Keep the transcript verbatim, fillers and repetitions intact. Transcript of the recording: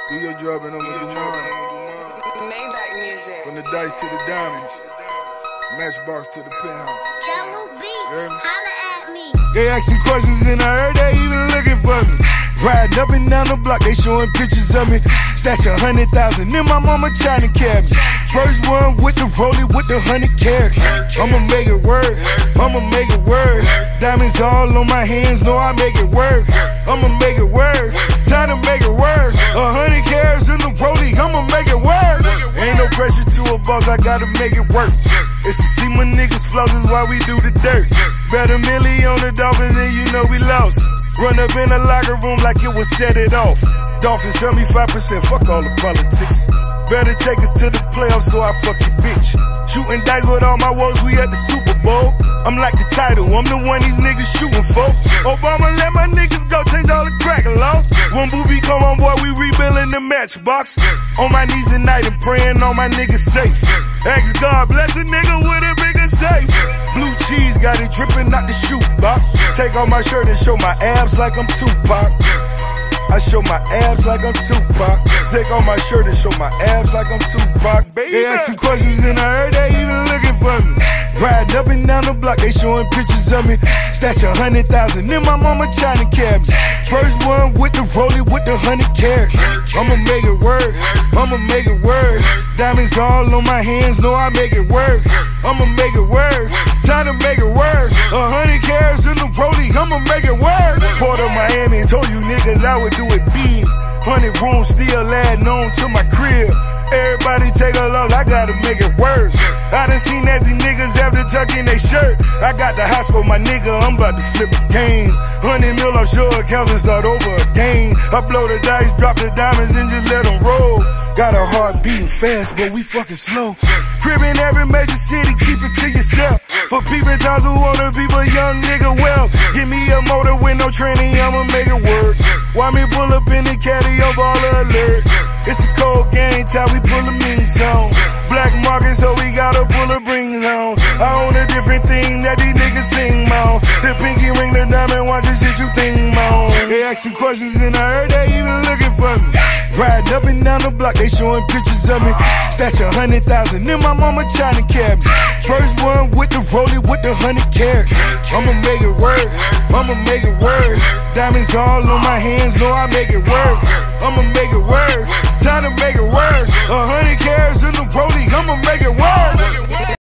Do your job and I'ma do mine. Maybach music. From the dice to the diamonds, matchbox to the penthouse. Jungle Beats, Yeah. holla at me. They asking questions and I heard they even looking for me. Riding up and down the block, they showing pictures of me. Stash a hundred thousand in my mama China cabinet. First one with the rollie with the hundred carats. I'ma make it work, I'ma make it work. Diamonds all on my hands, know I make it work. I'ma make it work, time to make it work. A hundred carats in the rollie, I'ma make it work. Ain't no pressure to a boss, I gotta make it work. It's to see my niggas floss is why we do the dirt. Bet a milli on the Dolphins and you know we lost. Run up in the locker room like it was set it off. Dolphins seventy-five percent, fuck all the politics. Better take us to the playoffs so I fuck your bitch. Shooting dice with all my woes, we at the Super Bowl. I'm like the title, I'm the one these niggas shooting for. Obama let my niggas go, change all the crack law. When Booby come on board, we rebuilding the matchbox. On my knees at night and praying all my niggas safe. Ask God, bless a nigga with a bigger safe. Blue cheese got it dripping out the shoe box. Take off my shirt and show my abs like I'm Tupac. I show my abs like I'm Tupac. Take off my shirt and show my abs like I'm Tupac, baby. They asking questions and I heard they even looking for me. Riding up and down the block, they showing pictures of me. Stash a hundred thousand in my mama China cabinet. First one with the rollie with the hundred carats. I'ma make it work, I'ma make it work. Diamonds all on my hands, know I make it work. I'ma make it work, time to make it work. A hundred carats in the rollie, I'ma make it work. Port of Miami, told you niggas I would do it big. Hundred rooms still adding on to my crib. Everybody take a look, I gotta make it work. I done seen nasty niggas after tucking they shirt. I got the high school, my nigga, I'm about to flip the game. Hundred mil offshore accounts and start over again. I blow the dice, drop the diamonds and just let them roll. Got a heart beating fast, but we fucking slow. Crib in every major city, keep it to yourself. For people times who wanna be a young nigga well. Give me a motor with no training, I'ma make it work. Why me pull up in the caddy of all alert? It's a cold game, time we pull the minks on. Black market, so we gotta pull the rings on. I own a different thing that these niggas sing on. The pinky ring, the diamond watch, the shit you think on. They asking questions and I heard they even looking for me. Riding up and down the block, they showing pictures of me. Stash a hundred thousand in my mama China cabinet. First one with the rollie with the hundred carats. I'ma make it work, I'ma make it work. Diamonds all on my hands, know I make it work. I'ma make it work, time to make it work. A hundred carats in the rollie, I'ma make it work.